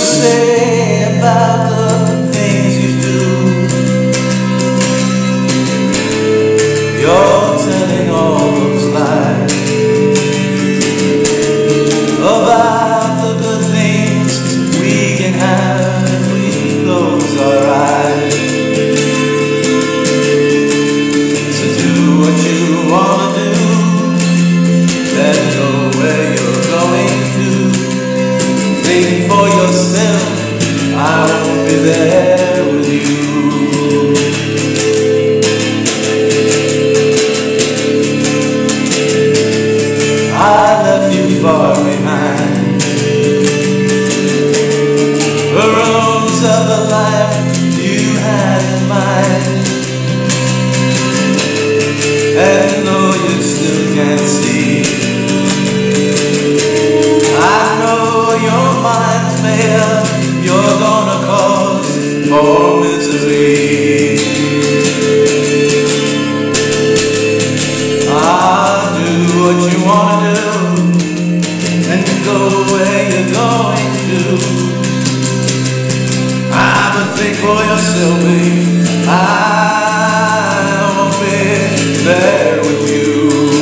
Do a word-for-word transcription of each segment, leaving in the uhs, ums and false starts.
say about the things you do? You're telling all those lies about the good things we can have if we close our eyes. So do what you want to do, let go where you're going to. Think for yourself, I won't be there with you. I left you far behind the roads of the life you had in mind. And though you still can't see, I know your mind's made up. You're gonna cause more misery. I'll do what you wanna do and go where you're going to. I would think for yourself, babe, I won't be there with you.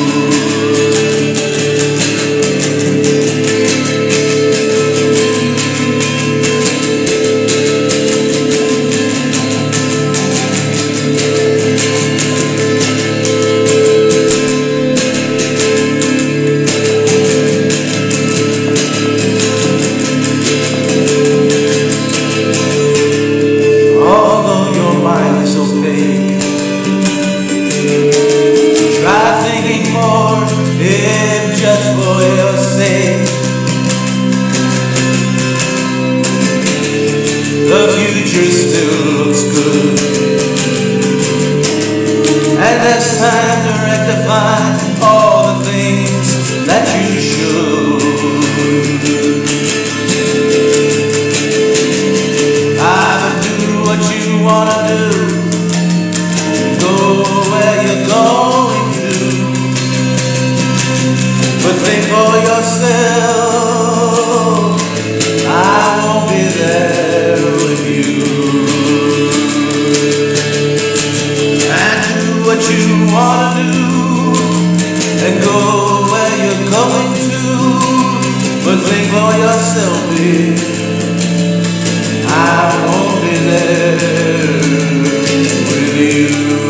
Try thinking more, if just for your sake. The future still looks good, and there's time to rectify all the things that you should. I would do what you wanna do, go where you're going to, but think for yourself, I won't be there with you. And do what you wanna do and go where you're going to, but think for yourself, dear, I won't be there with you.